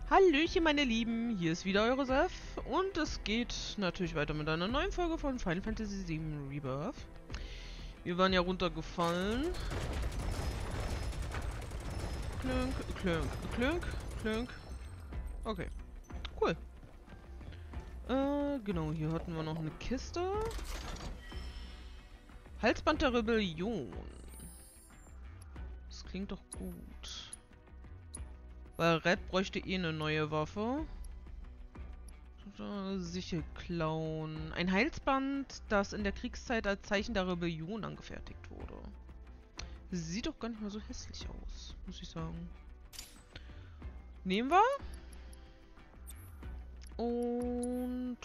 Hallöchen, meine Lieben, hier ist wieder eure Seth und es geht natürlich weiter mit einer neuen Folge von Final Fantasy VII Rebirth. Wir waren ja runtergefallen. Klönk, klönk, klönk, klönk. Okay, cool. Genau, hier hatten wir noch eine Kiste. Halsband der Rebellion. Das klingt doch gut. Weil Red bräuchte eh eine neue Waffe. Sichel klauen. Ein Halsband, das in der Kriegszeit als Zeichen der Rebellion angefertigt wurde. Sieht doch gar nicht mal so hässlich aus, muss ich sagen. Nehmen wir. Und...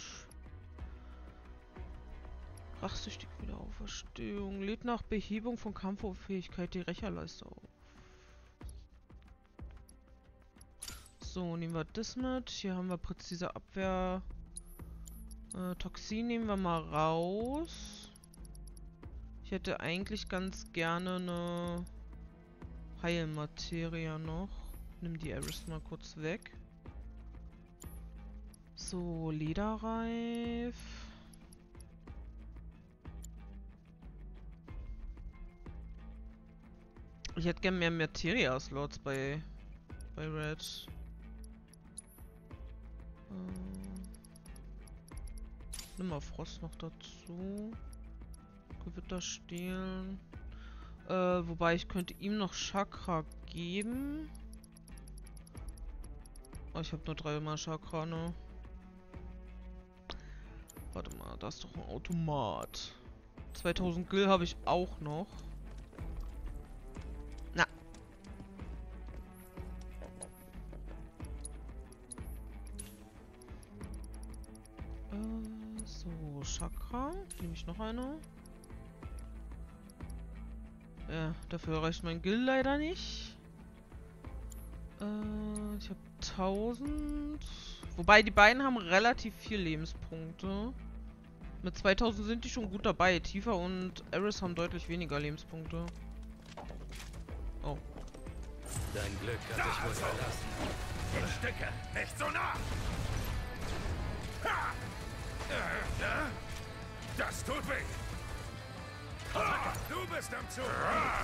Rachsüchtige Wiederauferstehung. Lädt nach Behebung von Kampfunfähigkeit die Rächerleiste auf. So, nehmen wir das mit. Hier haben wir präzise Abwehr. Toxin nehmen wir mal raus. Ich hätte eigentlich ganz gerne eine Heilmaterie noch. Nimm die Aris mal kurz weg. So, Lederreif. Ich hätte gerne mehr Materia-Slots bei Red. Nimm mal Frost noch dazu. Gewitter stehlen. Wobei ich könnte ihm noch Chakra geben. Oh, ich habe nur 3 mal Chakra, ne? Warte mal, da ist doch ein Automat. 2000 Gil habe ich auch noch. Na. So, Chakra. Nehme ich noch eine. Ja, dafür reicht mein Gil leider nicht. Ich habe 1000. Wobei, die beiden haben relativ viel Lebenspunkte. Mit 2000 sind die schon gut dabei. Tifa und Aris haben deutlich weniger Lebenspunkte. Oh. Dein Glück hat dich wohl verlassen. In Stücke, nicht so nah! Das tut weh! Du bist am Zug!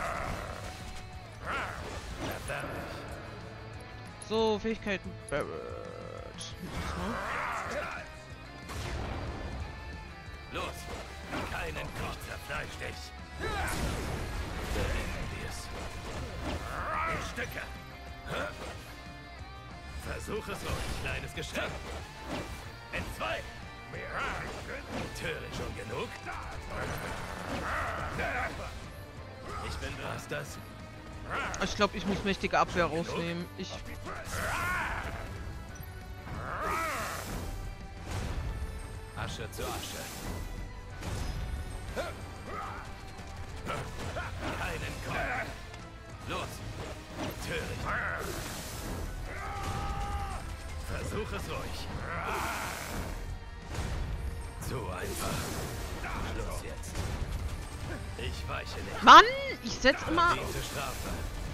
Erbärmlich. So, Fähigkeiten Barrett. Los! Keinen Kopf zerfleisch dich! Beenden wir es. In Stücke! Versuch es ruhig, kleines Geschöpf. In 2! Töricht schon genug? Ich bin das. Ich glaube, ich muss mächtige Abwehr rausnehmen. Asche zu Asche. Keinen Kopf. Los! Töricht. Versuch es ruhig. So einfach. Schluss jetzt. Ich weiche nicht. Mann! Ich setz immer... Verdiente Strafe.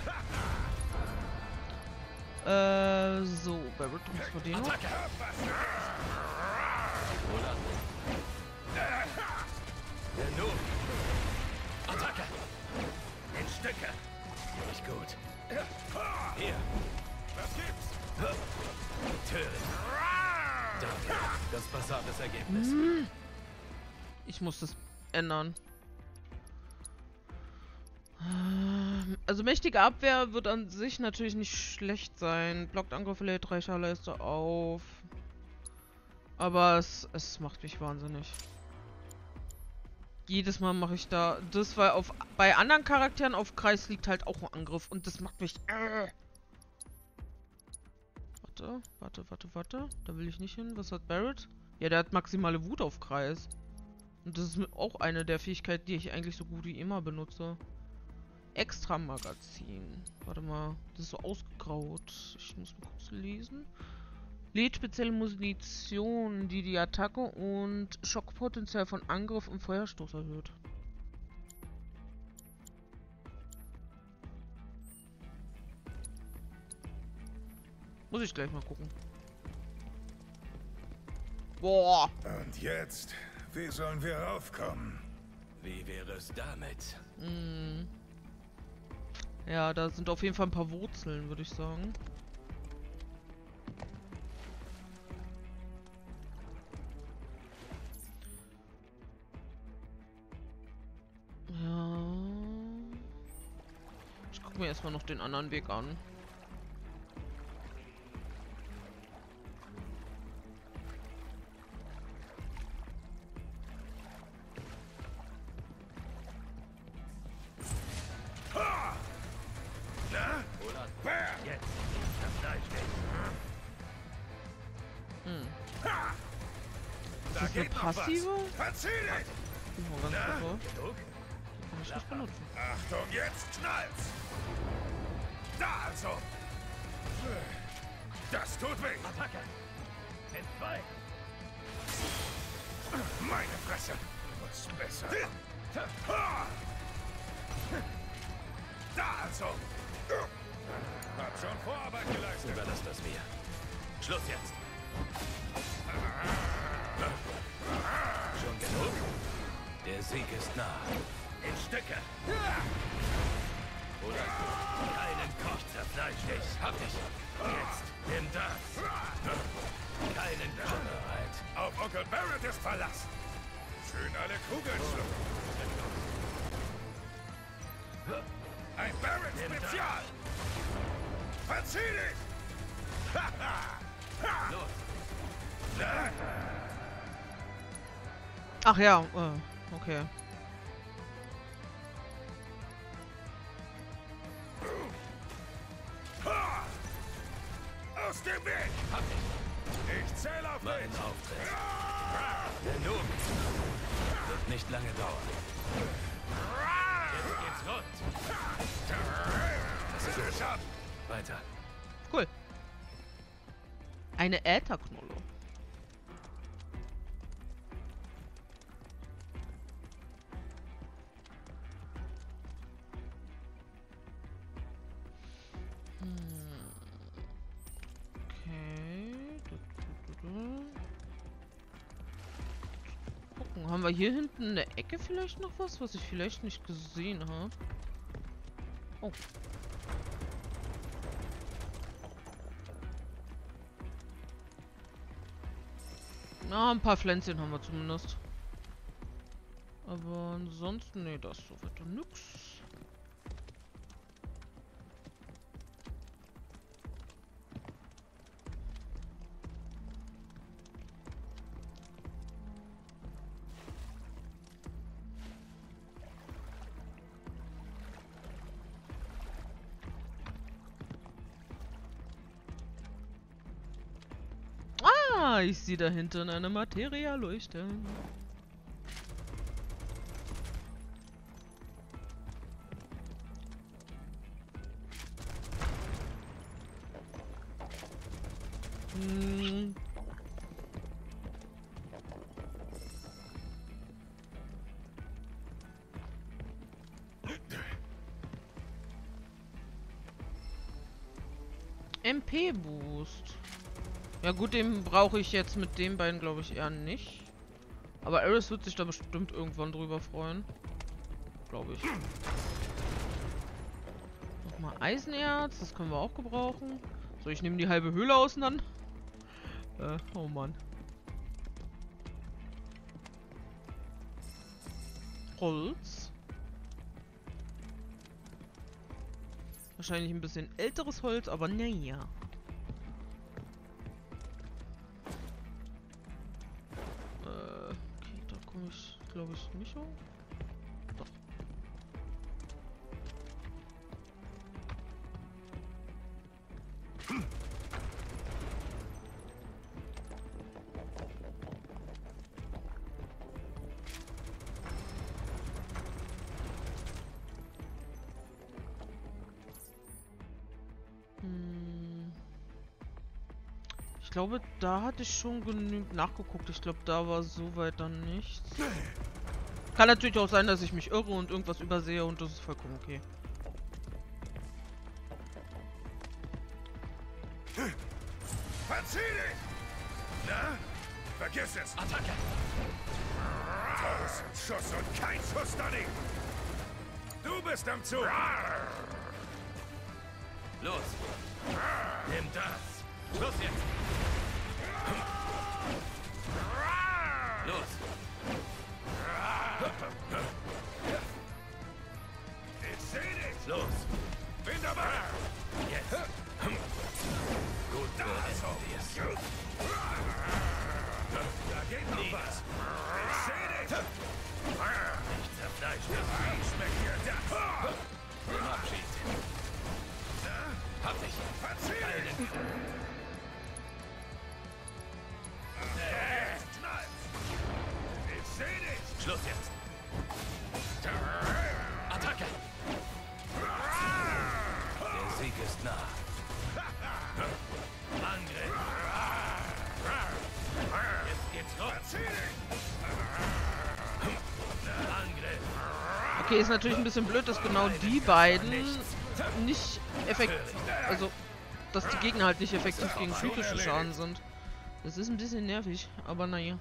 So, Barrett muss vor den noch. Attacke. Wohlan. Genug. Attacke. In Stücke! Nicht gut. Hier. Was gibt's? Töricht. Danke. Ganz passables Ergebnis. Ich muss das ändern. Also mächtige Abwehr wird an sich natürlich nicht schlecht sein. Blockt Angriffe, lädt Rächerleiste auf. Aber es macht mich wahnsinnig. Jedes Mal mache ich da das, weil bei anderen Charakteren auf Kreis liegt halt auch ein Angriff. Und das macht mich... Warte. Da will ich nicht hin. Was hat Barrett? Ja, der hat maximale Wut auf Kreis. Und das ist auch eine der Fähigkeiten, die ich eigentlich so gut wie immer benutze. Extra Magazin. Warte mal, das ist so ausgegraut. Ich muss mal kurz lesen. Lädt spezielle Munition, die die Attacke und Schockpotenzial von Angriff und Feuerstoß erhöht. Muss ich gleich mal gucken. Boah. Und jetzt, wie sollen wir raufkommen? Wie wäre es damit? Hm. Ja, da sind auf jeden Fall ein paar Wurzeln, würde ich sagen. Ja. Ich gucke mir erstmal noch den anderen Weg an. Jetzt das Fleisch weg. Ist das eine passive? Verzieh dich! Oh, ganz super. Genug? Kann ich nicht benutzen. Achtung, jetzt knallt's! Da also! Das tut weh! Attacke! In 2. Meine Fresse! Was besser? Da also! Hat schon Vorarbeit geleistet. Überlass das mir. Schluss jetzt. Schon genug? Der Sieg ist nah. In Stücke! Oder keinen Koch zerfleisch dich. Hab dich. Jetzt nimm das. Keinen Koch bereit. Auf Onkel Barrett ist Verlass! Schön alle Kugeln schlucken! Ein Barrett-Spezial! Verzieh dich! Los. Ach ja, okay. Aus dem Weg! Hab dich. Ich zähle auf Mein dich! Auftritt. Genug. Wird nicht lange dauern. Jetzt geht's rund. Das ist geschafft! Weiter. Cool. Eine Ätherknolle. Okay. Gucken, haben wir hier hinten in der Ecke vielleicht noch was, was ich vielleicht nicht gesehen habe? Oh. Na, ein paar Pflänzchen haben wir zumindest. Aber ansonsten, nee, das ist so weiter nix. Ah, ich sehe da hinten eine Materia leuchten. Hm. MP-Boost. Ja gut, den brauche ich jetzt mit den beiden, glaube ich, eher nicht. Aber Ares wird sich da bestimmt irgendwann drüber freuen. Glaube ich. Nochmal Eisenerz, das können wir auch gebrauchen. So, ich nehme die halbe Höhle auseinander. Oh Mann. Holz. Wahrscheinlich ein bisschen älteres Holz, aber naja. Okay, da komme ich, glaube ich, nicht hoch. Doch. Ich glaube, da hatte ich schon genügend nachgeguckt. Ich glaube, da war soweit dann nichts. Kann natürlich auch sein, dass ich mich irre und irgendwas übersehe und das ist vollkommen okay. Verzieh dich! Na? Vergiss es! Attacke! 1000 Schuss und kein Schuss daneben! Du bist am Zug! Los! Nimm das! Los jetzt! Los! Ich seh dich! Los! Bin dabei! Jetzt! Gut, Da ist so. es! Da geht noch was! Ich seh dich! Ich zerfleisch das. Wie schmeckt dir das? Nimm Abschied. Hab dich. Verzieh dich! Ich seh dich! Schluss jetzt. Attacke! Der Sieg ist nah. Angriff! Jetzt geht's los. Verzieh dich! Angriff! Okay, ist natürlich ein bisschen blöd, dass genau die beiden nicht effektiv, also dass die Gegner halt nicht effektiv gegen psychische Schaden sind. Das ist ein bisschen nervig, aber naja.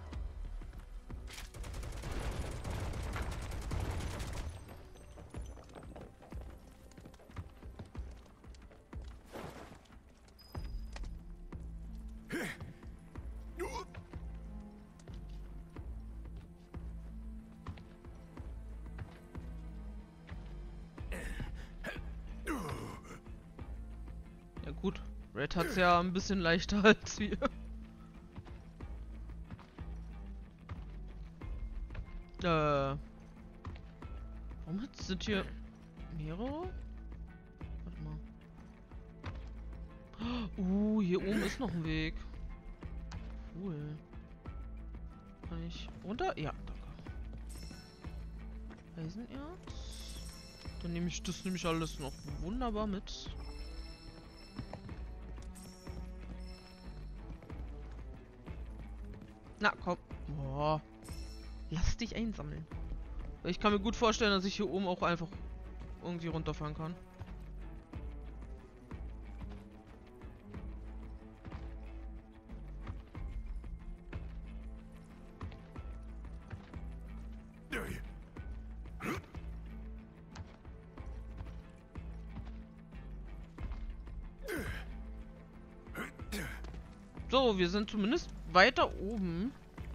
Ja gut, Red hat's ja ein bisschen leichter als wir. Warum sind hier mehrere? Warte mal. Hier oben ist noch ein Weg. Cool. Kann ich runter? Ja, danke. Eisenerz. Dann nehme ich das nämlich alles noch wunderbar mit. Na, komm. Boah. Lass dich einsammeln. Ich kann mir gut vorstellen, dass ich hier oben auch einfach irgendwie runterfahren kann. So, wir sind zumindest weiter oben.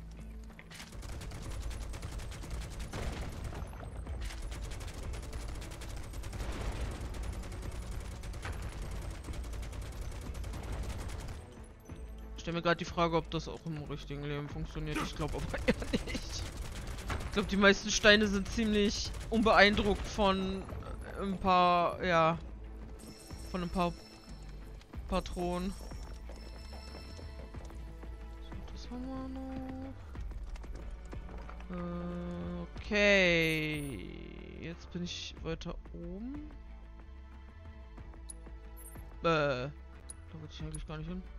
Ich stelle mir gerade die Frage, ob das auch im richtigen Leben funktioniert. Ich glaube aber eher nicht. Ich glaube, die meisten Steine sind ziemlich unbeeindruckt von ein paar, ja, von ein paar Patronen. So, das haben wir noch. Okay. Jetzt bin ich weiter oben. Da wollte ich eigentlich gar nicht hin.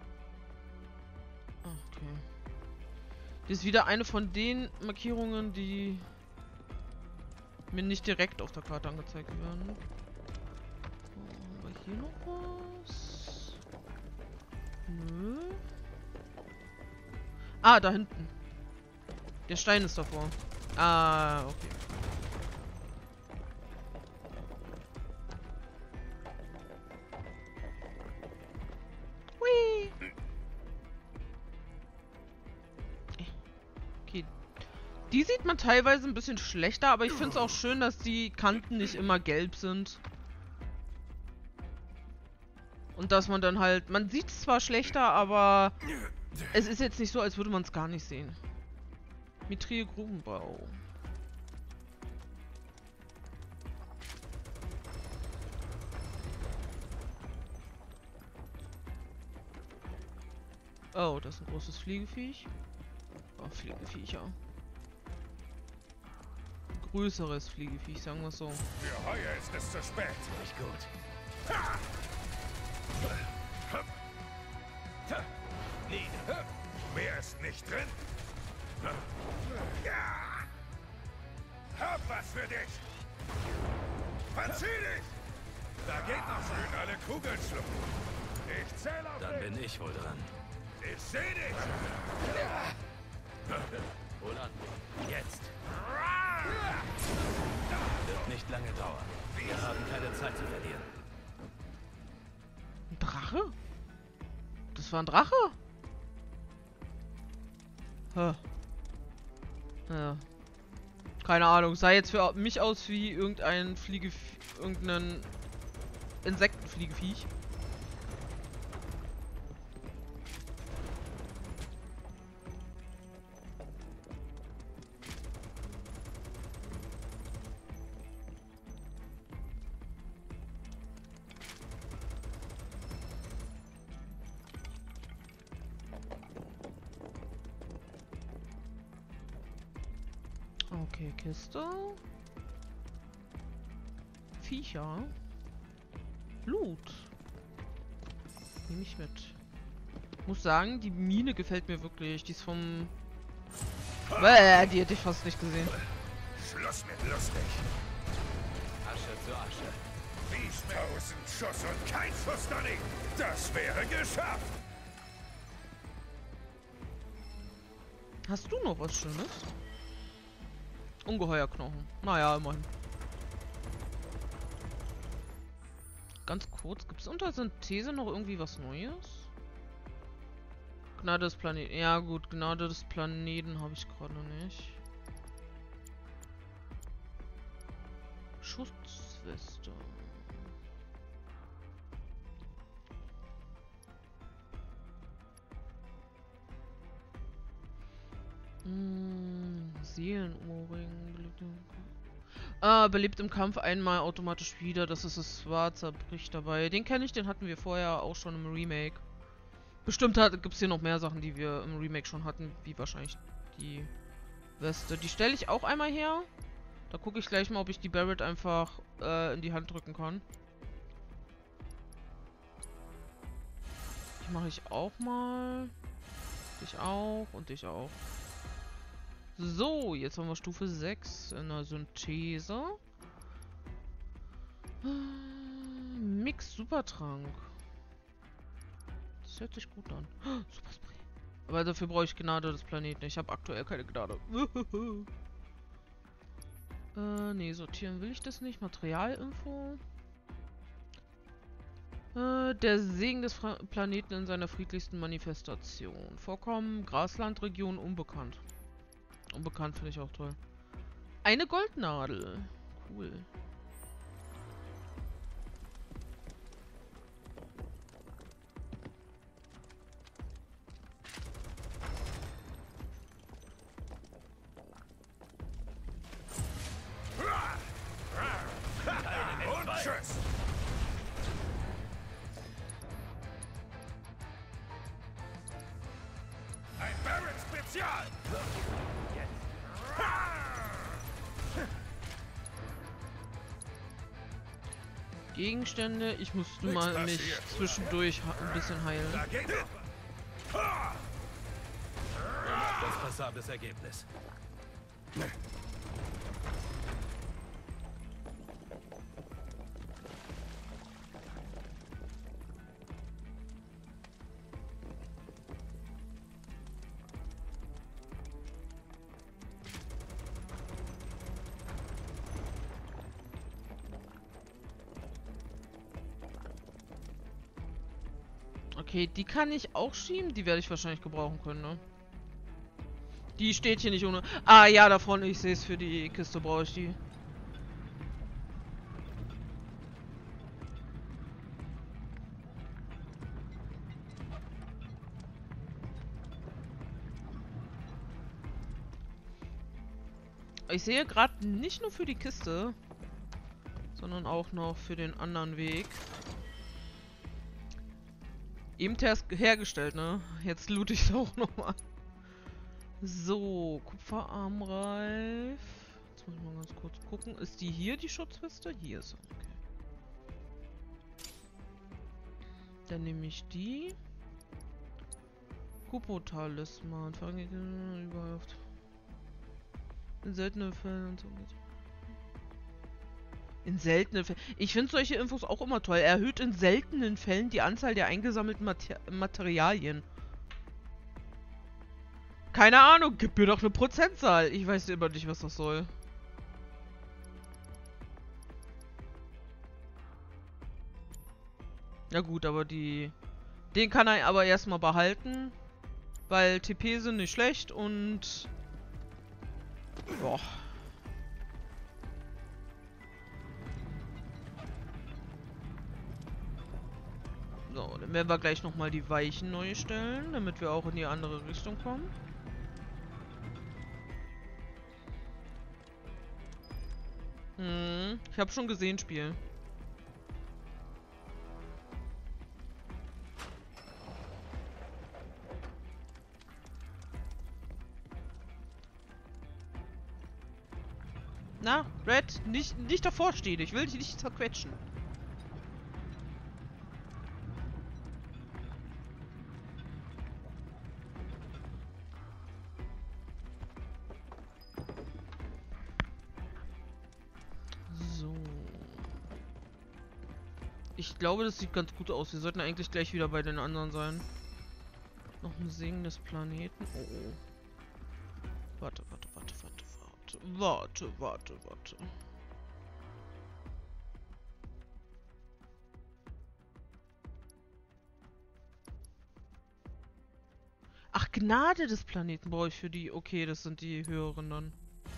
Okay. Das ist wieder eine von den Markierungen, die mir nicht direkt auf der Karte angezeigt werden. So, haben wir hier noch was? Nö. Ah, da hinten. Der Stein ist davor. Ah, okay. Hui. Okay. Die sieht man teilweise ein bisschen schlechter, aber ich finde es auch schön, dass die Kanten nicht immer gelb sind. Und dass man dann halt... Man sieht es zwar schlechter, aber es ist jetzt nicht so, als würde man es gar nicht sehen. Mithril Grubenbau. Oh, das ist ein großes Fliegeviech. Oh, Fliegeviecher. Größeres Fliegeviech, sagen wir es so. Für heuer ist es zu spät. Nicht gut. Nieder. Mehr ist nicht drin. Ja. Hab was für dich. Verzieh dich. Da geht noch schön alle Kugeln schlucken. Ich zähle auf Dann dich. bin ich wohl dran. Ich seh dich. Hol an. Jetzt. Wird nicht lange dauern. Wir haben keine Zeit zu verlieren. Ein Drache? Das war ein Drache? Hä. Ja. Keine Ahnung. Sah jetzt für mich aus wie irgendein irgendein Insektenfliegeviech. Okay, Kiste. Viecher. Loot. Nehme ich mit. Muss sagen, die Mine gefällt mir wirklich. Die ist vom... die hätte ich fast nicht gesehen. Schluss mit lustig. Asche zu Asche. Dies 1000 Schuss und kein Schuss daneben. Das wäre geschafft. Hast du noch was Schönes? Ungeheuerknochen. Naja, immerhin. Ganz kurz, gibt es unter Synthese noch irgendwie was Neues? Gnade des Planeten. Ja gut, Gnade des Planeten habe ich gerade nicht. Schutzweste. Seelenohrring. Belebt im Kampf einmal automatisch wieder. Das ist das schwarze Bricht dabei. Den kenne ich, den hatten wir vorher auch schon im Remake. Bestimmt gibt es hier noch mehr Sachen, die wir im Remake schon hatten, wie wahrscheinlich die Weste. Die stelle ich auch einmal her. Da gucke ich gleich mal, ob ich die Barrett einfach in die Hand drücken kann. Die mache ich auch mal. Dich auch und dich auch. So, jetzt haben wir Stufe 6 in der Synthese. Mix Supertrank. Das hört sich gut an. Superspray. Aber dafür brauche ich Gnade des Planeten. Ich habe aktuell keine Gnade. Nee, sortieren will ich das nicht. Materialinfo. Der Segen des Planeten in seiner friedlichsten Manifestation. Vorkommen, Graslandregion, unbekannt. Unbekannt finde ich auch toll. Eine Goldnadel. Cool. Und tschüss. Ein Barrett Spezial. Gegenstände. Ich musste mal mich zwischendurch ein bisschen heilen. Da geht es. Das passables Ergebnis. Okay, die kann ich auch schieben. Die werde ich wahrscheinlich gebrauchen können, ne? Die steht hier nicht ohne... Ah, ja, da vorne. Ich sehe es. Für die Kiste brauche ich die. Ich sehe gerade nicht nur für die Kiste, sondern auch noch für den anderen Weg. Eben hergestellt, ne? Jetzt loot ich es auch nochmal. So, Kupferarmreif. Jetzt muss ich mal ganz kurz gucken. Ist die hier, die Schutzweste? Hier ist sie. Okay. Dann nehme ich die. Kupo-Talisman. Überall in seltenen Fällen und so. In seltenen Fällen. Ich finde solche Infos auch immer toll. Erhöht in seltenen Fällen die Anzahl der eingesammelten Materialien. Keine Ahnung, gib mir doch eine Prozentzahl. Ich weiß immer nicht, was das soll. Ja gut, aber den kann er aber erstmal behalten. Weil TP sind nicht schlecht und... Boah. So, dann werden wir gleich nochmal die Weichen neu stellen, damit wir auch in die andere Richtung kommen. Ich habe schon gesehen, Spiel. Na, Red, nicht davor stehen. Ich will dich nicht zerquetschen. So. Ich glaube, das sieht ganz gut aus. Wir sollten eigentlich gleich wieder bei den anderen sein. Noch ein Segen des Planeten. Oh, oh. Warte. Ach, Gnade des Planeten brauche ich für die. Okay, das sind die höheren dann.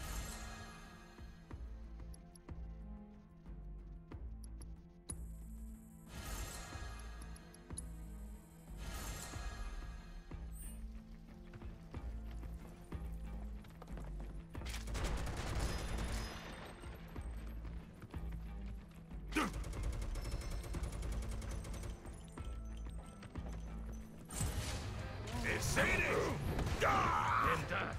Ich seh dich! Nimm das!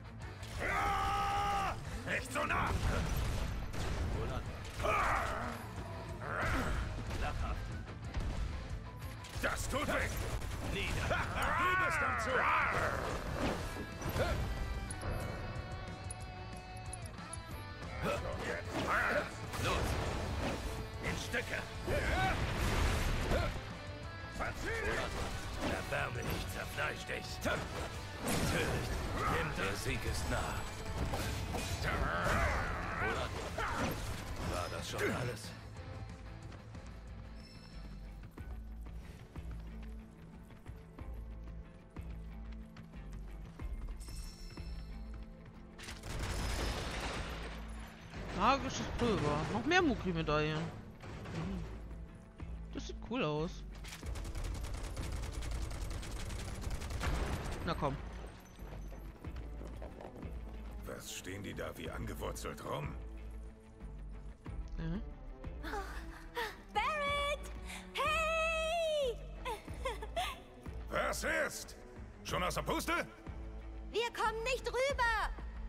Nicht so nah! Lachhaft! Das tut weh! Nieder! Du bist am Zug! Los! In Stücke! Verzieh dich! Erwärme dich, zerfleisch dich! Töricht! Nimm das! Der Sieg ist nah! War das schon alles? Magisches Pulver. Noch mehr Mukri-Medaillen. Das sieht cool aus. Na komm. Was stehen die da wie angewurzelt rum? Ja. Barret! Hey! Was ist? Schon aus der Puste? Wir kommen nicht rüber!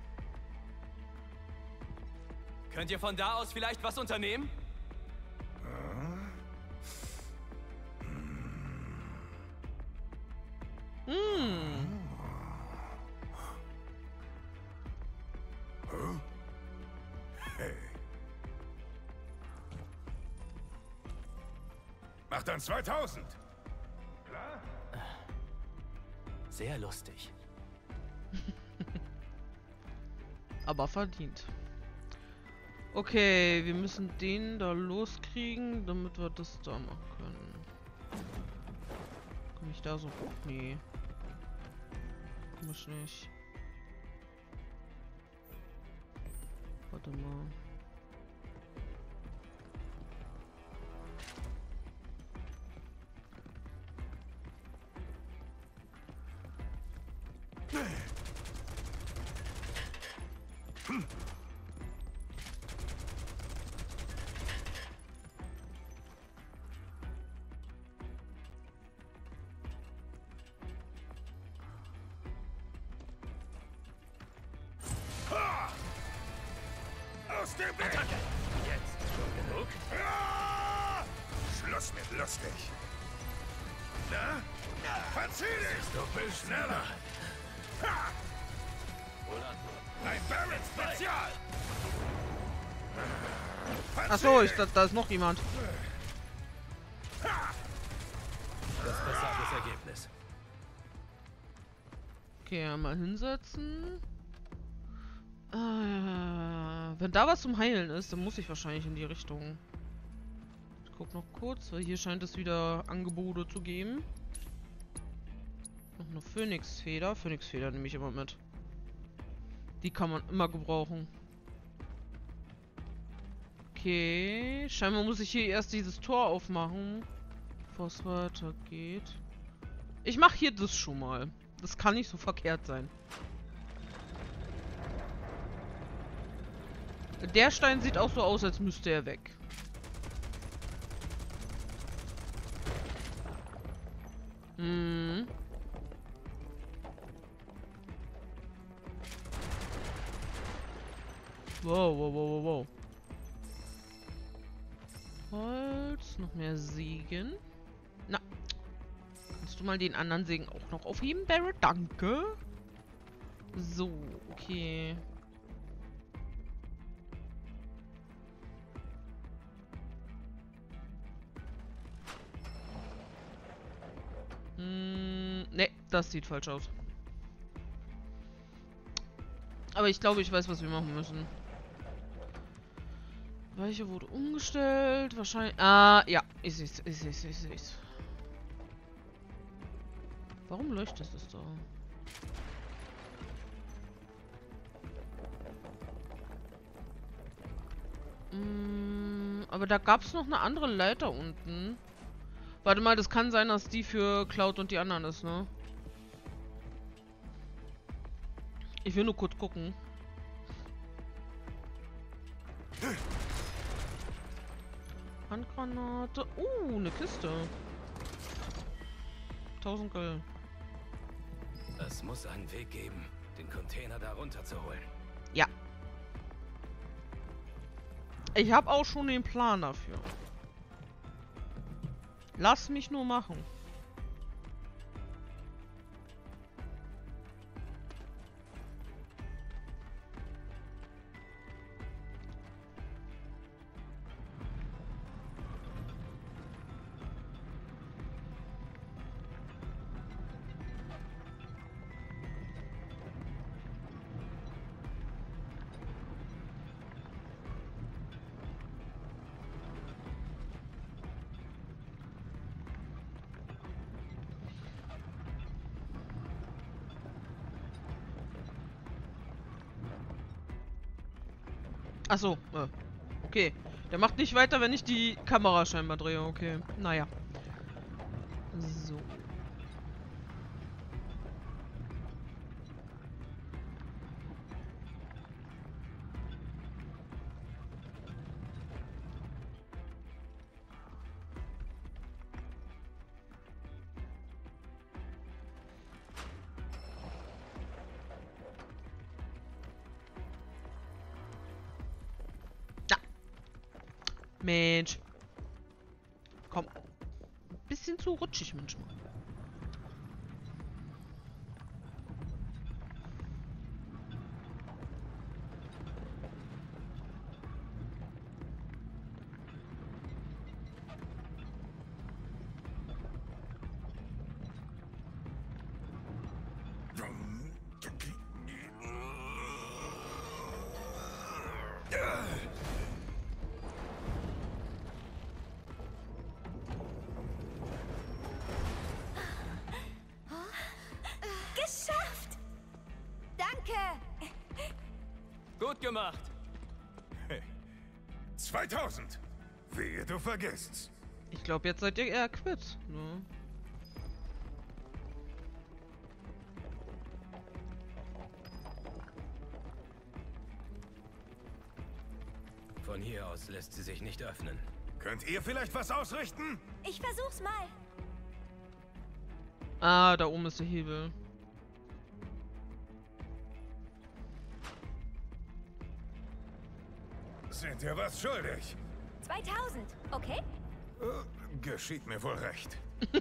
Könnt ihr von da aus vielleicht was unternehmen? Hey. Mach dann 2000! Klar? Sehr lustig. Aber verdient. Okay, wir müssen den da loskriegen, damit wir das da machen können. Komm ich da so hoch? Nee. Komm ich nicht. Warte mal. Aus dem Weg! Attacke! Jetzt schon genug? Ah! Schluss mit lustig! Na? Verzieh dich! Du bist schneller! Ha! Ein Barret Spezial! Achso, ich dachte, da ist noch jemand. Das passables Ergebnis. Okay, einmal hinsetzen. Wenn da was zum Heilen ist, dann muss ich wahrscheinlich in die Richtung. Ich guck noch kurz, weil hier scheint es wieder Angebote zu geben. Noch eine Phönixfeder. Phönixfeder nehme ich immer mit. Die kann man immer gebrauchen. Okay. Scheinbar muss ich hier erst dieses Tor aufmachen, bevor es weitergeht. Ich mache hier das schon mal. Das kann nicht so verkehrt sein. Der Stein sieht auch so aus, als müsste er weg. Hm. Wow, wow, wow, wow, wow. Holz, noch mehr Sägen. Na. Kannst du mal den anderen Sägen auch noch aufheben, Barrett? Danke. So, okay. Ne, das sieht falsch aus. Aber ich glaube, ich weiß, was wir machen müssen. Weiche wurde umgestellt. Wahrscheinlich. Ah, ja. Ich seh's. Warum leuchtet es da? Aber da gab es noch eine andere Leiter unten. Warte mal, das kann sein, dass die für Cloud und die anderen ist, ne? Ich will nur kurz gucken. Handgranate. Eine Kiste. 1000 Gold. Es muss einen Weg geben, den Container da runterzuholen. Ja. Ich habe auch schon den Plan dafür. Lass mich nur machen. Achso, okay. Der macht nicht weiter, wenn ich die Kamera scheinbar drehe. Okay, naja. So. Mensch. Komm. Ein bisschen zu rutschig manchmal. Geschafft! Danke! Gut gemacht. 2000. Wehe, du vergisst's. Ich glaube, jetzt seid ihr eher quitt, ne? Von hier aus lässt sie sich nicht öffnen. Könnt ihr vielleicht was ausrichten? Ich versuch's mal. Ah, da oben ist der Hebel. Sind ihr was schuldig? 2000, okay? Geschieht mir wohl recht.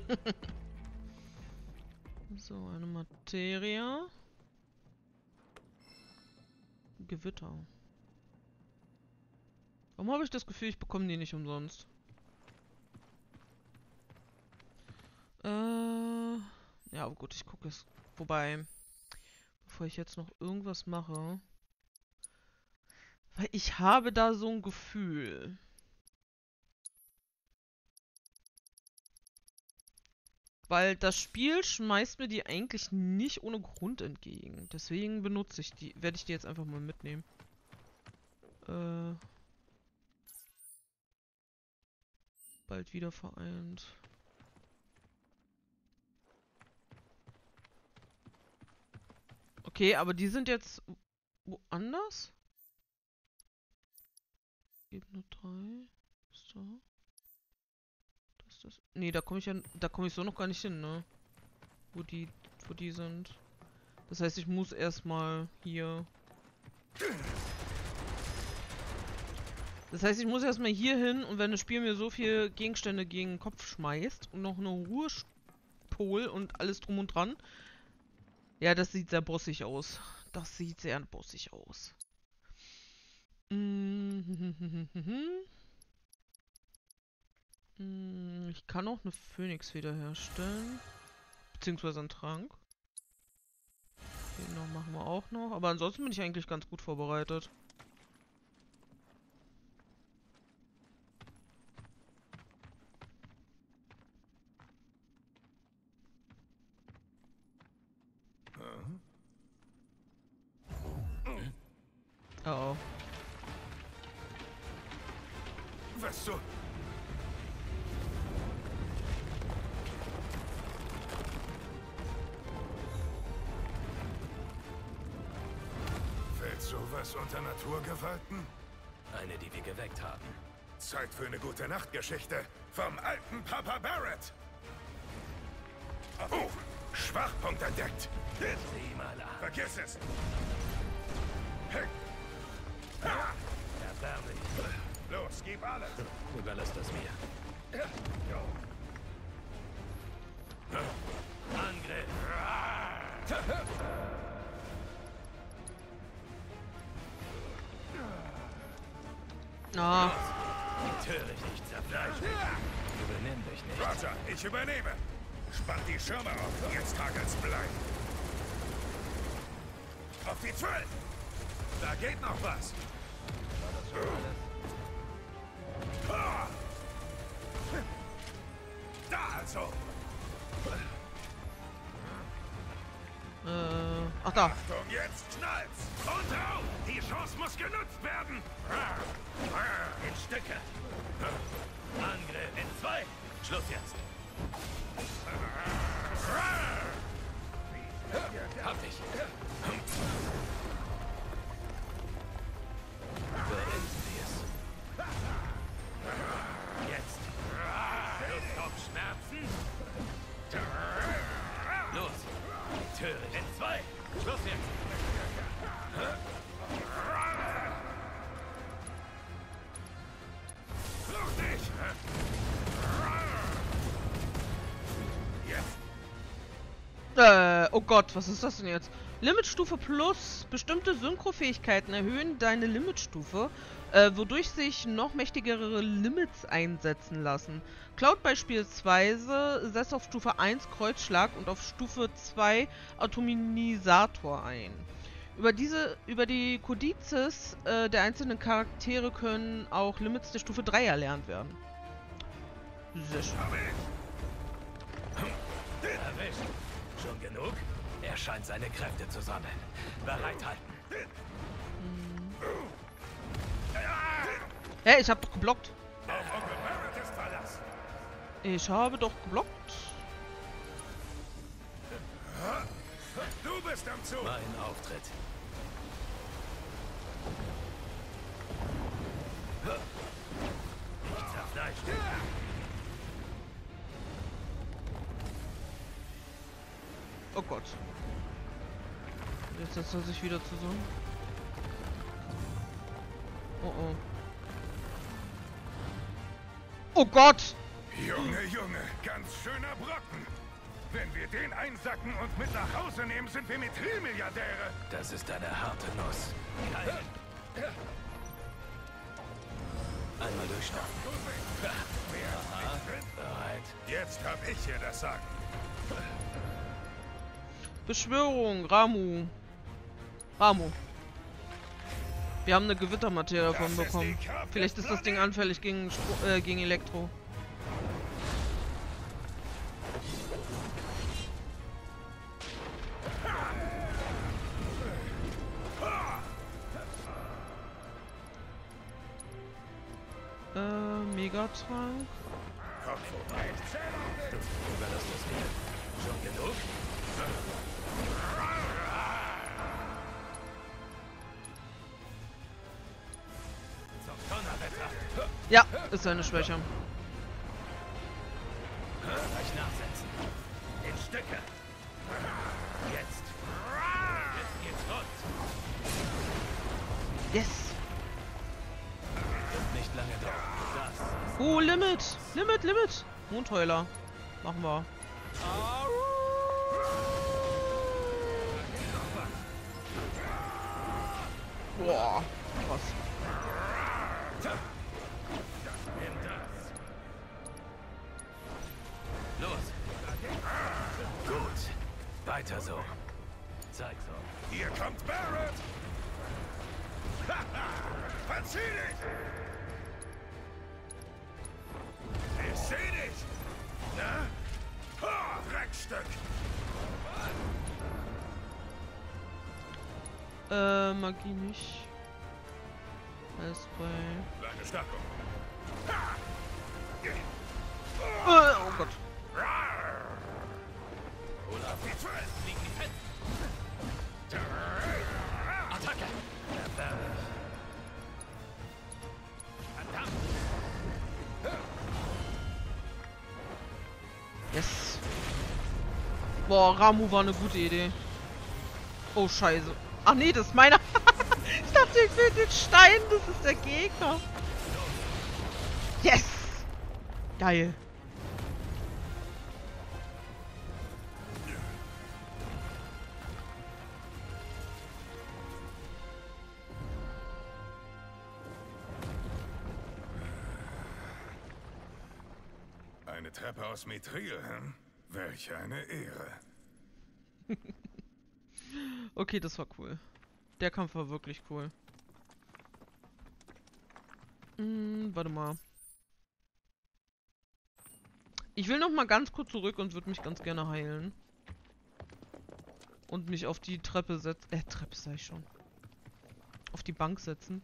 So, eine Materie. Gewitter. Warum habe ich das Gefühl, ich bekomme die nicht umsonst? Ja, aber gut, ich gucke es. Wobei, bevor ich jetzt noch irgendwas mache. Weil ich habe da so ein Gefühl. Weil das Spiel schmeißt mir die eigentlich nicht ohne Grund entgegen. Deswegen benutze ich die. Werde ich die jetzt einfach mal mitnehmen. Bald wieder vereint. Okay, aber die sind jetzt woanders? Ebene 3. Ist da? Das ist das. Nee, da komme ich ja. Da komme ich so noch gar nicht hin, ne? Wo die sind. Das heißt, ich muss erstmal hier. Das heißt, ich muss erstmal hier hin und wenn das Spiel mir so viele Gegenstände gegen den Kopf schmeißt und noch eine Ruhepol und alles drum und dran. Ja, das sieht sehr bossig aus. Das sieht sehr bossig aus. Ich kann auch eine Phönixfeder herstellen. Beziehungsweise einen Trank. Den noch machen wir auch noch. Aber ansonsten bin ich eigentlich ganz gut vorbereitet. Oh. Was so? Fällt sowas unter Naturgewalten? Eine, die wir geweckt haben. Zeit für eine gute Nachtgeschichte vom alten Papa Barrett. Oh, Schwachpunkt entdeckt. Sieh mal an. Vergiss es. Erwärme dich. Los, gib alles. Überlass das mir. Angriff. Ah. Töricht, ich zerfleisch dich. Übernimm dich nicht. Roger, ich übernehme. Spannt die Schirme auf. Jetzt hagelt's Blei. Auf die 12. Da geht noch was. Da also. Ach da. Achtung, jetzt knallt's. Und auf. Die Chance muss genutzt werden. In Stücke. Angriff in 2. Schluss jetzt. Hab dich. Beenden wir es. Jetzt. Lust auf Schmerzen? Los. Töricht. In 2. Schluss jetzt. Fluch dich. Oh Gott, was ist das denn jetzt? Limitstufe plus. Bestimmte Synchrofähigkeiten erhöhen deine Limitstufe, wodurch sich noch mächtigere Limits einsetzen lassen. Cloud beispielsweise setzt auf Stufe 1 Kreuzschlag und auf Stufe 2 Atomisator ein. Über die Kodizes der einzelnen Charaktere können auch Limits der Stufe 3 erlernt werden. Sehr schön. Erwischt. Schon genug? Er scheint seine Kräfte zu sammeln. Bereithalten. Hä, ich hab doch geblockt. Auf Onkel Barrett ist Verlass. Ich habe doch geblockt. Du bist am Zug. Mein Auftritt. Ich zerfleisch dich. Oh Gott. Jetzt setzt er sich wieder zusammen. Oh oh. Oh Gott! Junge, Junge, ganz schöner Brocken. Wenn wir den einsacken und mit nach Hause nehmen, sind wir Mitrilliardäre. Das ist eine harte Nuss. Einmal durchstarten. Aha, bereit. Jetzt hab ich hier das Sagen. Beschwörung, Ramu. Ramu. Wir haben eine Gewittermaterie davon bekommen. Vielleicht ist das Ding anfällig gegen, gegen Elektro. Megatrank. Komm vorbei. Du überlässt das Ding. Schon genug? Zum Donnerwetter. Ja, ist seine Schwäche. Gleich nachsetzen. In Stücke. Jetzt. Jetzt geht's rund. Yes. Wird nicht lange dauern. Das. Oh, Limit. Limit. Mondheuler. Machen wir. Boah. Krass. Nimm das. Los. Gut. Weiter so. Zeig's euch. Hier kommt Barrett. Verzieh dich. Ich seh dich. Na? Ha, Dreckstück. Magie nicht. Eisball. Kleine Stärkung. Oh Gott. Olaf, die 12. Liegen die Fenster. Attacke. Verdammt. Yes. Boah, Ramu war eine gute Idee. Oh, scheiße. Ach nee, das ist meiner. Ich dachte, ich will den Stein. Das ist der Gegner. Yes. Geil. Eine Treppe aus Mithril, hm? Welch eine Ehre. Okay, das war cool. Der Kampf war wirklich cool. Warte mal. Ich will noch mal ganz kurz zurück und würde mich ganz gerne heilen. Und mich auf die Treppe setzen. Treppe sag ich schon. Auf die Bank setzen.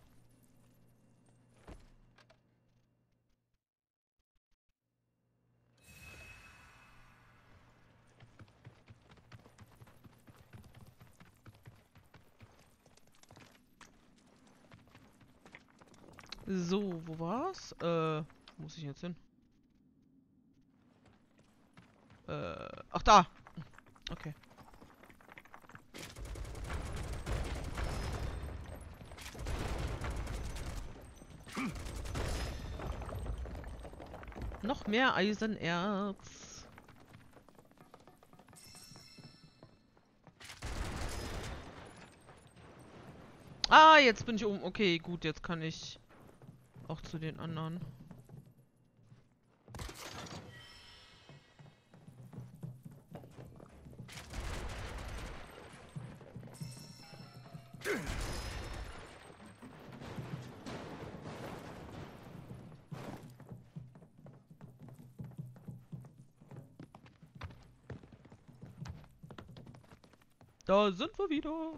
So, wo war's? Wo muss ich jetzt hin? Ach da! Okay. Noch mehr Eisenerz. Ah, jetzt bin ich oben. Okay, gut, jetzt kann ich auch zu den anderen. Da sind wir wieder.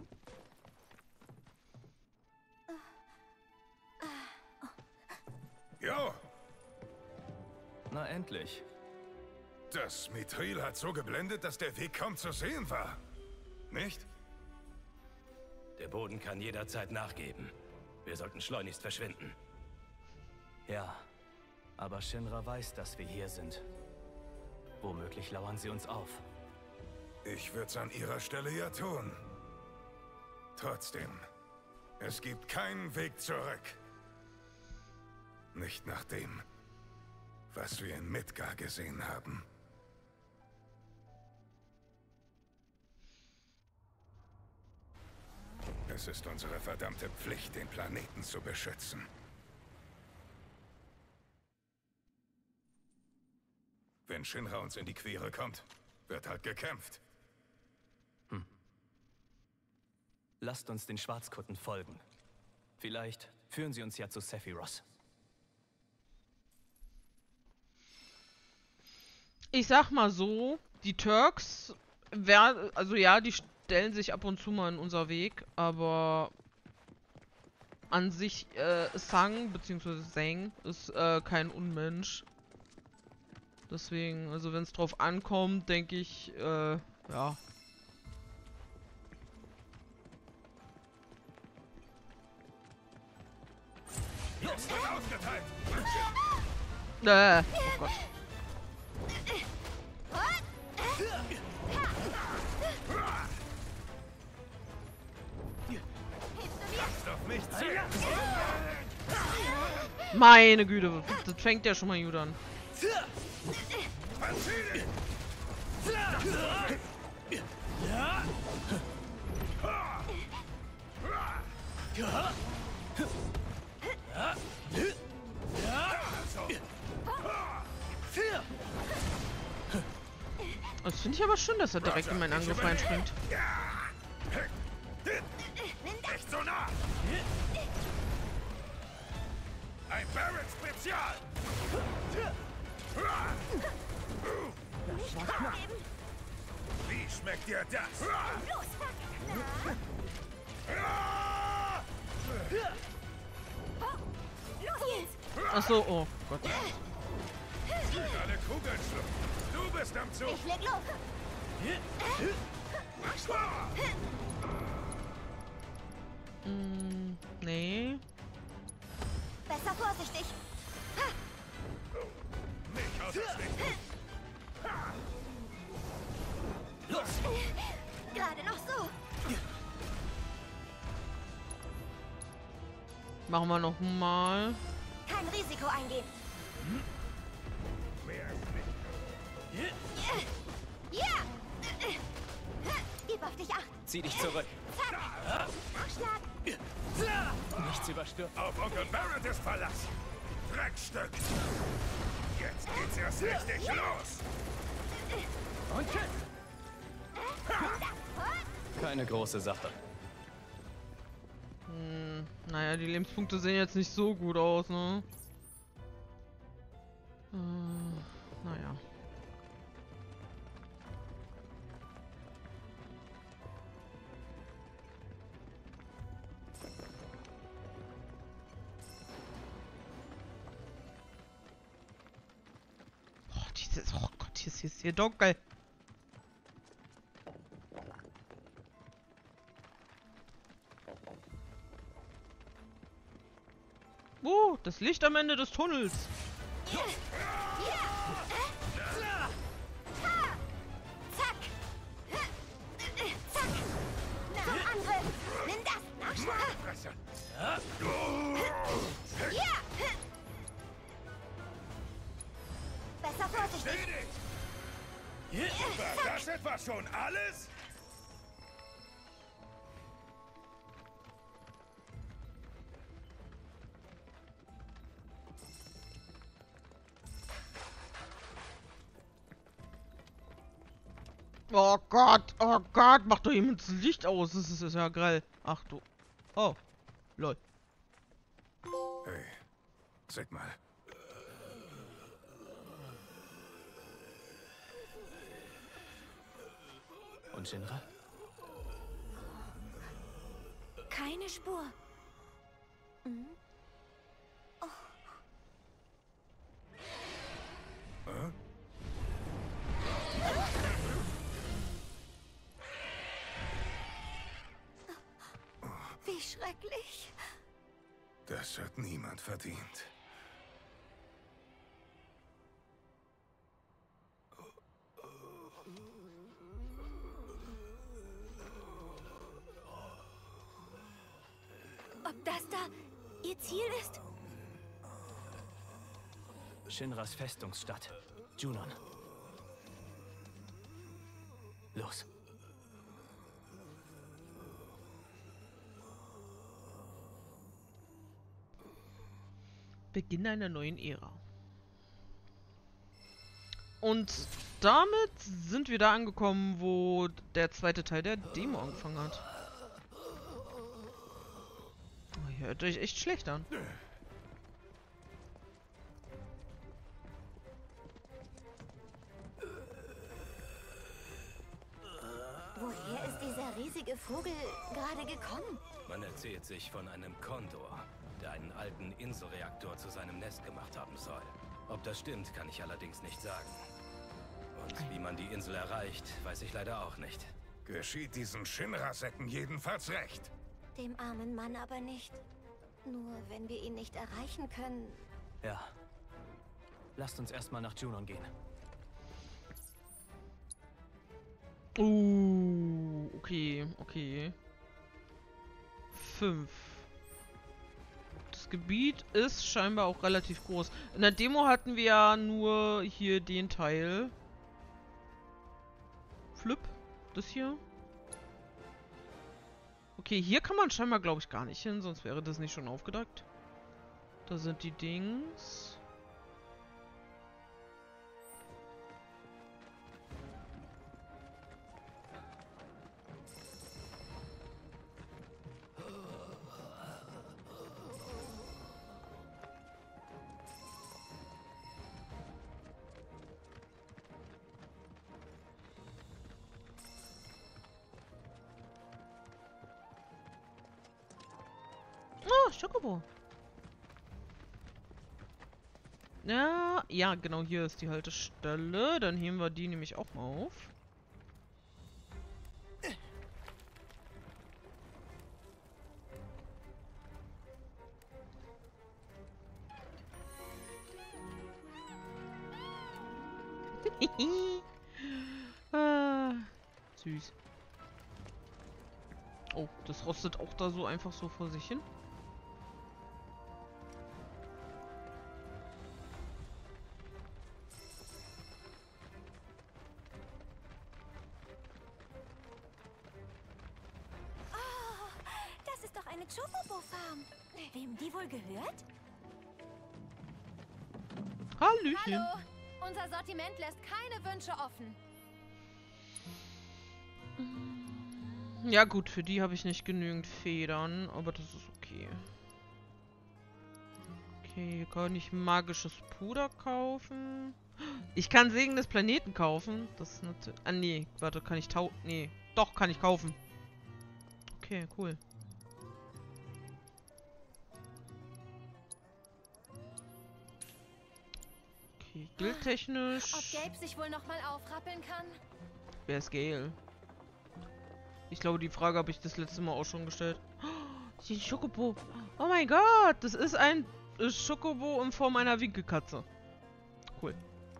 Jo, Na endlich. das Mithril hat so geblendet, dass der Weg kaum zu sehen war. Nicht? Der Boden kann jederzeit nachgeben. Wir sollten schleunigst verschwinden. Ja. Aber Shinra weiß, dass wir hier sind. Womöglich lauern sie uns auf. Ich würde es an ihrer Stelle ja tun. Trotzdem, es gibt keinen Weg zurück. Nicht nach dem, was wir in Midgar gesehen haben. Es ist unsere verdammte Pflicht, den Planeten zu beschützen. Wenn Shinra uns in die Quere kommt, wird halt gekämpft. Lasst uns den Schwarzkutten folgen. Vielleicht führen sie uns ja zu Sephiroth. Ich sag mal so, die Turks, also ja, die stellen sich ab und zu mal in unser Weg, aber an sich, Sang bzw. Zhang ist kein Unmensch. Deswegen, also wenn es drauf ankommt, denke ich, ja. Los, wird ausgeteilt! Oh Gott. Lasst auf mich zu! Meine Güte, das fängt ja schon mal gut an. Verzieh! Das finde ich aber schön, dass er direkt in meinen Angriff reinspringt. Nicht so nah! Ein Baron Spezial! Wie schmeckt dir das? Achso, oh Gott. Alle Kugeln schlucken. Du bist am Zug. Ich leg los. Nee. Besser vorsichtig. Nicht aus der Schlinge. Gerade noch so. Machen wir noch mal. Kein Risiko eingehen. Mehr ist nicht. Ja! Gib auf dich acht. Zieh dich zurück. Zack. Nachschlag. Nichts überstürzt. Auf Onkel Barretts Verlass. Dreckstück. Jetzt geht's erst richtig los. Und tschüss. Keine große Sache. Naja, die Lebenspunkte sehen jetzt nicht so gut aus, ne? Naja. Oh, dieses... Oh Gott, hier ist hier dunkel. Das Licht am Ende des Tunnels. Zack. Zack. Zum Angriff. Nimm das. Nachschlag. Fresse. Ja. Besser vorsichtig. Steh dich. War das etwa schon alles? Oh Gott, mach doch jemand das Licht aus. Das ist ja grell. Ach du. Oh, lol. Hey, sag mal. Und Shinra? Keine Spur. Wie schrecklich. Das hat niemand verdient. Ob das da ihr Ziel ist? Shinras Festungsstadt. Junon. Los. Beginn einer neuen Ära. Und damit sind wir da angekommen, wo der zweite Teil der Demo angefangen hat. Oh, hier hört euch echt schlecht an. Woher ist dieser riesige Vogel gerade gekommen? Man erzählt sich von einem Kondor, der einen alten Inselreaktor zu seinem Nest gemacht haben soll. Ob das stimmt, kann ich allerdings nicht sagen. Und wie man die Insel erreicht, weiß ich leider auch nicht. Geschieht diesen Shinra-Säcken jedenfalls recht. Dem armen Mann aber nicht. Nur wenn wir ihn nicht erreichen können. Ja. Lasst uns erstmal nach Junon gehen. Okay, okay. 5. Das Gebiet ist scheinbar auch relativ groß. In der Demo hatten wir ja nur hier den Teil. Flip. Das hier. Okay, hier kann man scheinbar, glaube ich, gar nicht hin, sonst wäre das nicht schon aufgedeckt. Da sind die Dings. Oh, Schokobo. Ja, ja, genau, hier ist die Haltestelle. Dann heben wir die nämlich auch mal auf. Ah, süß. Oh, das rostet auch da so einfach so vor sich hin. Das ist doch eine Chocobo-Farm. Wem die wohl gehört? Hallöchen. Hallo. Unser Sortiment lässt keine Wünsche offen. Ja gut, für die habe ich nicht genügend Federn, aber das ist okay. Okay, hier kann ich magisches Puder kaufen. Ich kann Segen des Planeten kaufen. Das ist natürlich... Ah, nee. Warte, kann ich Nee. Doch, kann ich kaufen. Okay, cool. Okay, guildtechnisch... Ob Gabe sich wohl nochmal aufrappeln kann? Wer ist Gale? Ich glaube, die Frage habe ich das letzte Mal auch schon gestellt. Oh, die Schokobo. Oh mein Gott, das ist ein Schokobo in Form einer Winkelkatze. Cool.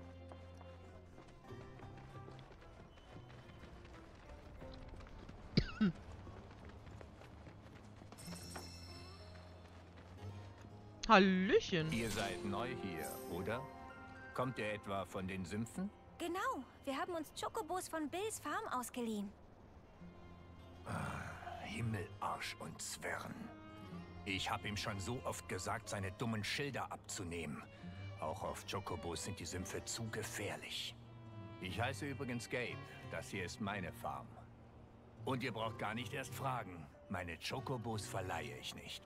Hallöchen. Ihr seid neu hier, oder? Kommt ihr etwa von den Sümpfen? Genau. Wir haben uns Chocobos von Bills Farm ausgeliehen. Himmel, Arsch und Zwirn. Ich habe ihm schon so oft gesagt, seine dummen Schilder abzunehmen. Auch auf Chocobos sind die Sümpfe zu gefährlich. Ich heiße übrigens Gabe. Das hier ist meine Farm. Und ihr braucht gar nicht erst fragen. Meine Chocobos verleihe ich nicht.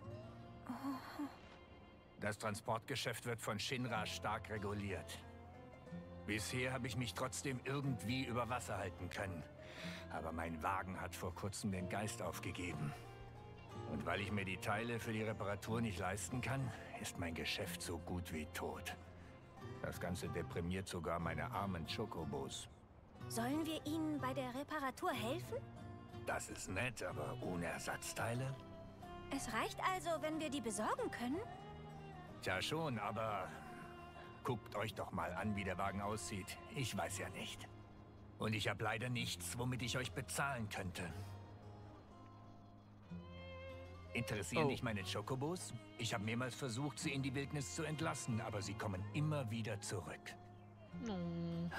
Das Transportgeschäft wird von Shinra stark reguliert. Bisher habe ich mich trotzdem irgendwie über Wasser halten können. Aber mein Wagen hat vor kurzem den Geist aufgegeben. Und weil ich mir die Teile für die Reparatur nicht leisten kann, ist mein Geschäft so gut wie tot. Das Ganze deprimiert sogar meine armen Chocobos. Sollen wir ihnen bei der Reparatur helfen? Das ist nett, aber ohne Ersatzteile? Es reicht also, wenn wir die besorgen können? Tja schon, aber guckt euch doch mal an, wie der Wagen aussieht. Ich weiß ja nicht. Und ich habe leider nichts, womit ich euch bezahlen könnte. Interessieren dich meine Chocobos? Ich habe mehrmals versucht, sie in die Wildnis zu entlassen, aber sie kommen immer wieder zurück. Oh.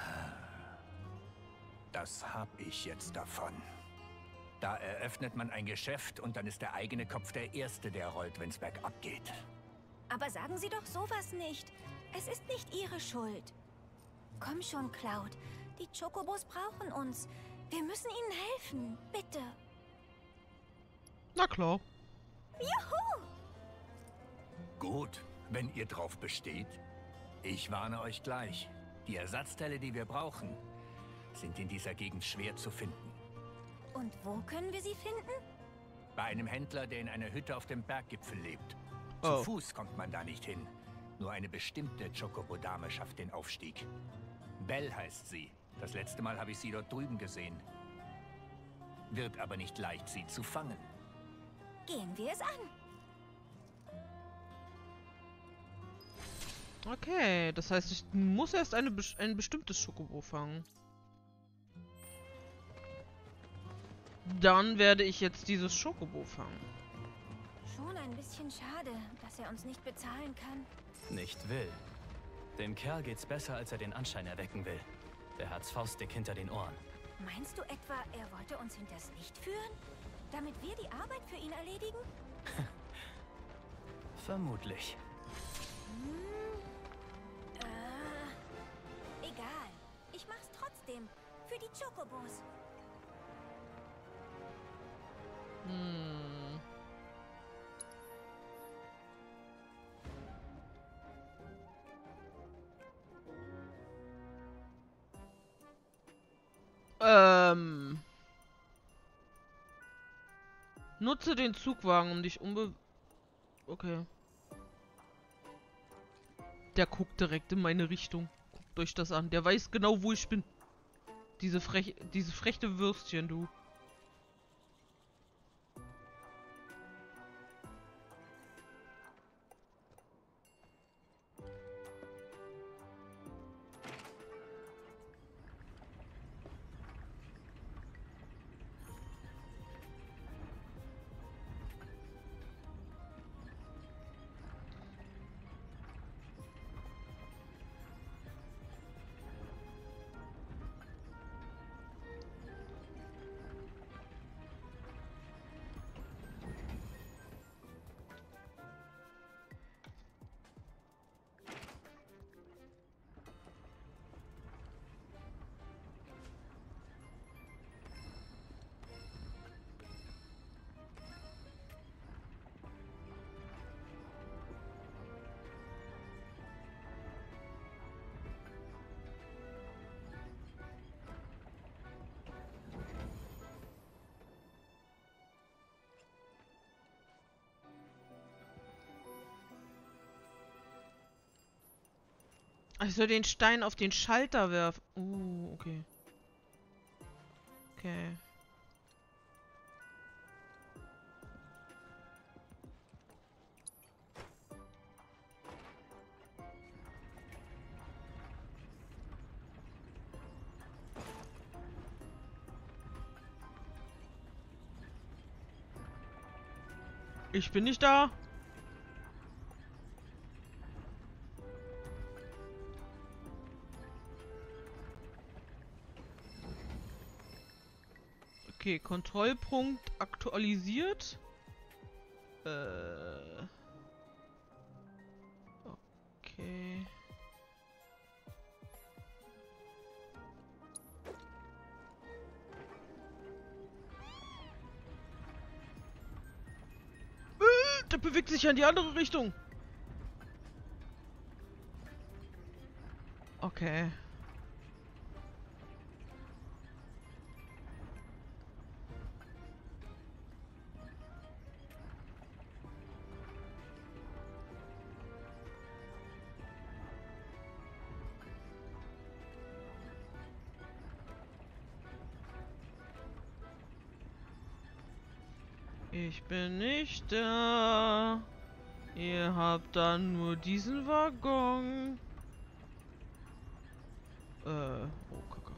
Das habe ich jetzt davon. Da eröffnet man ein Geschäft und dann ist der eigene Kopf der Erste, der rollt, wenn's bergab geht. Aber sagen Sie doch sowas nicht. Es ist nicht Ihre Schuld. Komm schon, Cloud. Die Chocobos brauchen uns. Wir müssen ihnen helfen. Bitte. Na klar. Juhu! Gut, wenn ihr drauf besteht. Ich warne euch gleich. Die Ersatzteile, die wir brauchen, sind in dieser Gegend schwer zu finden. Und wo können wir sie finden? Bei einem Händler, der in einer Hütte auf dem Berggipfel lebt. Oh. Zu Fuß kommt man da nicht hin. Nur eine bestimmte Chocobo-Dame schafft den Aufstieg. Belle heißt sie. Das letzte Mal habe ich sie dort drüben gesehen. Wird aber nicht leicht, sie zu fangen. Gehen wir es an. Okay, das heißt, ich muss erst ein bestimmtes Schokobo fangen. Dann werde ich jetzt dieses Schokobo fangen. Schon ein bisschen schade, dass er uns nicht bezahlen kann. Nicht will. Dem Kerl geht's besser, als er den Anschein erwecken will. Der hat's faustdick hinter den Ohren. Meinst du etwa, er wollte uns hinters Licht führen? Damit wir die Arbeit für ihn erledigen? Vermutlich. Egal. Ich mach's trotzdem. Für die Chocobos. Nutze den Zugwagen, um dich Okay. Der guckt direkt in meine Richtung. Guckt euch das an. Der weiß genau, wo ich bin. Diese freche Würstchen, du. Ich soll den Stein auf den Schalter werfen. Okay. Okay. Ich bin nicht da. Okay, Kontrollpunkt aktualisiert. Okay. Der bewegt sich ja in die andere Richtung. Okay. Ich bin nicht da. Ihr habt dann nur diesen Waggon. Oh, Kacke.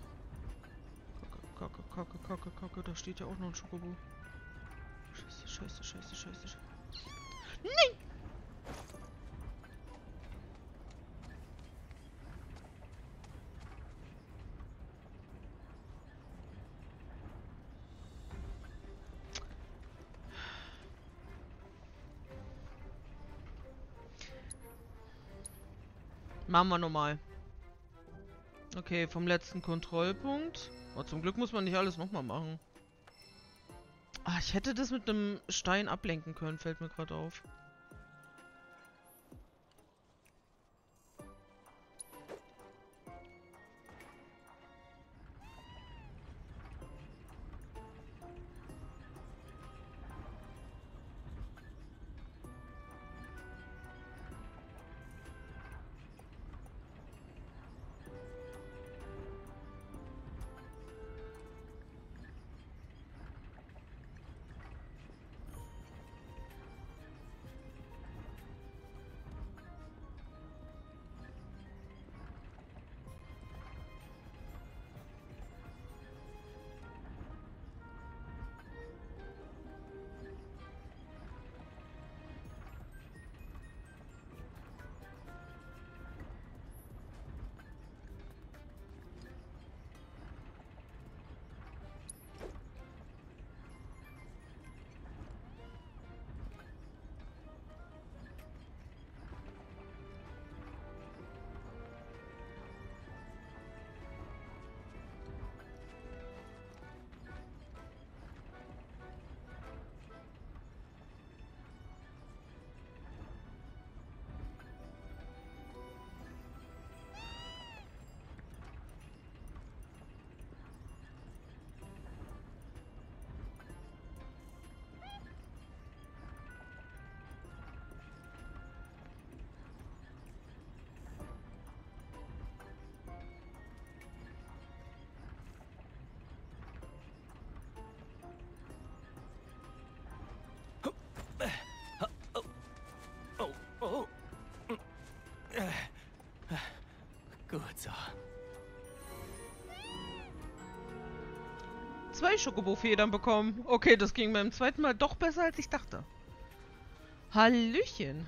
Kacke. Da steht ja auch noch ein Schokobo. Scheiße. Nein! Machen wir nochmal. Okay, vom letzten Kontrollpunkt. Oh, zum Glück muss man nicht alles nochmal machen. Ah, ich hätte das mit einem Stein ablenken können, fällt mir gerade auf. Gut so. 2 Schokobo-Federn bekommen. Okay, das ging beim zweiten Mal doch besser, als ich dachte. Hallöchen.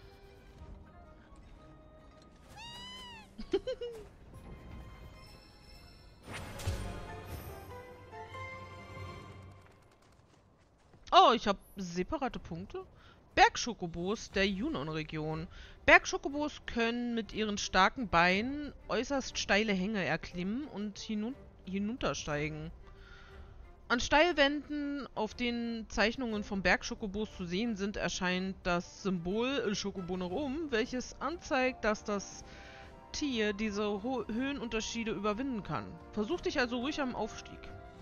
Oh, ich habe separate Punkte. Bergschokobos der Yunnan-Region. Bergschokobos können mit ihren starken Beinen äußerst steile Hänge erklimmen und hinuntersteigen. An Steilwänden, auf denen Zeichnungen von Bergschokobos zu sehen sind, erscheint das Symbol Schokobo nach oben, welches anzeigt, dass das Tier diese Höhenunterschiede überwinden kann. Versuch dich also ruhig am Aufstieg.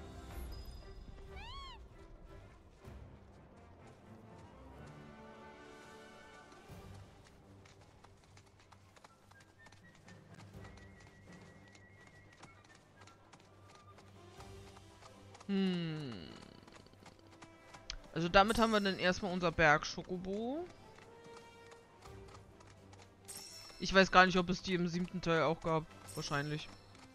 Also damit haben wir dann erstmal unser Berg-Schokobo. Ich weiß gar nicht, ob es die im 7. Teil auch gab. Wahrscheinlich.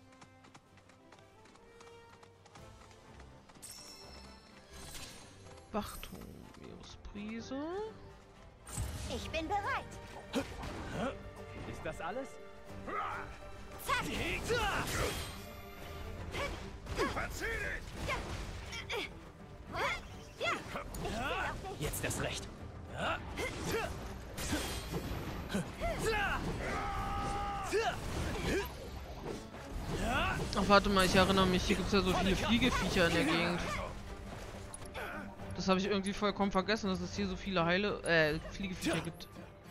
Wachturm, Meeresprise. Ich bin bereit. Ist das alles? Zack! Verzieh dich! Ja! Ich zähl auf dich! Jetzt erst recht. Ach, warte mal, ich erinnere mich, hier gibt es ja so viele Fliegeviecher in der Gegend. Das habe ich irgendwie vollkommen vergessen, dass es hier so viele Fliegeviecher gibt.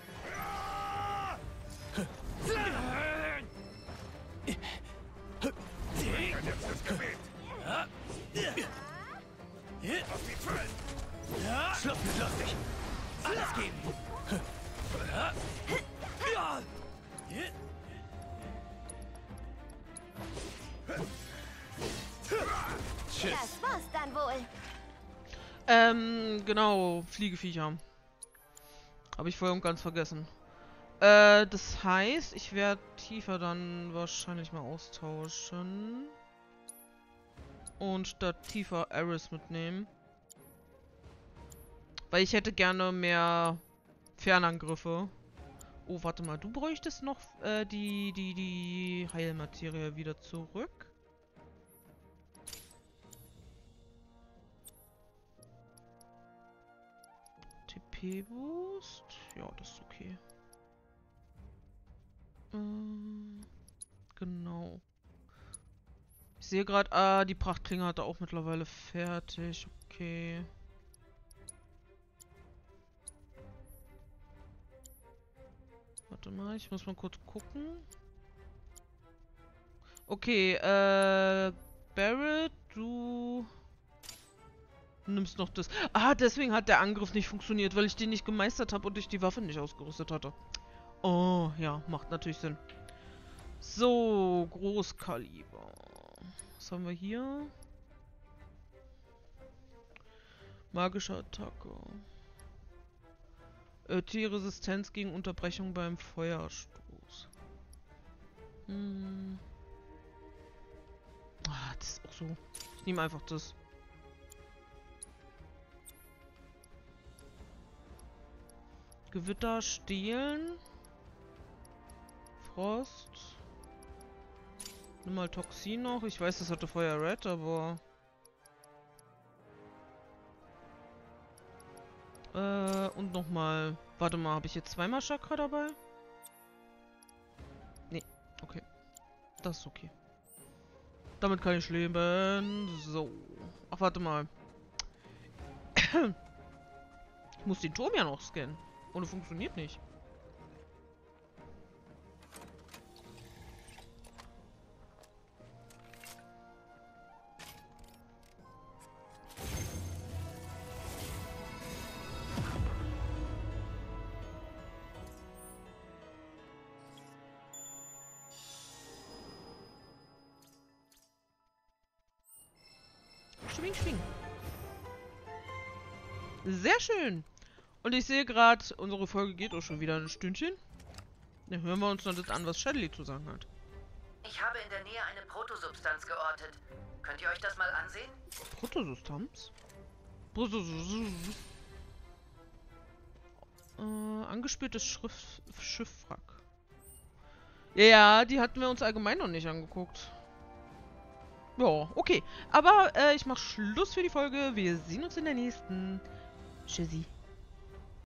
Jetzt das Gebet! Auf die Fall! Schluss mit lustig. Alles geben. Tschüss. Das war's dann wohl. Genau, Fliegeviecher. Habe ich voll und ganz vergessen. Das heißt, ich werde Tifa dann wahrscheinlich mal austauschen. Und statt Tifa Aris mitnehmen. Weil ich hätte gerne mehr Fernangriffe. Oh, warte mal, du bräuchtest noch die Heilmaterie wieder zurück. TP-Boost. Ja, das ist okay. Genau. sehe gerade, die Prachtklinge hat er auch mittlerweile fertig. Okay. Warte mal, ich muss mal kurz gucken. Okay, Barrett, du nimmst noch das. Ah, deswegen hat der Angriff nicht funktioniert, weil ich den nicht gemeistert habe und ich die Waffe nicht ausgerüstet hatte. Oh, ja, macht natürlich Sinn. So, Großkaliber. Was haben wir hier? Magische Attacke. Die Resistenz gegen Unterbrechung beim Feuerstoß. Ah, das ist auch so. Ich nehme einfach das. Gewitter stehlen. Frost. Nimm mal Toxin noch. Ich weiß, das hatte Feuer Red, aber... und nochmal... Warte mal, habe ich jetzt zweimal Chakra dabei? Nee, okay. Das ist okay. Damit kann ich leben. So. Ach, warte mal. Ich muss den Turm ja noch scannen. Ohne funktioniert nicht. Schwing, schwing. Sehr schön. Und ich sehe gerade, unsere Folge geht auch schon wieder ein Stündchen. Dann hören wir uns noch das an, was Shadley zu sagen hat. Ich habe in der Nähe eine Protosubstanz geortet. Könnt ihr euch das mal ansehen? Protosubstanz? Angespieltes Schiffwrack. Ja, die hatten wir uns allgemein noch nicht angeguckt. Ja, okay. Aber ich mache Schluss für die Folge. Wir sehen uns in der nächsten. Tschüssi.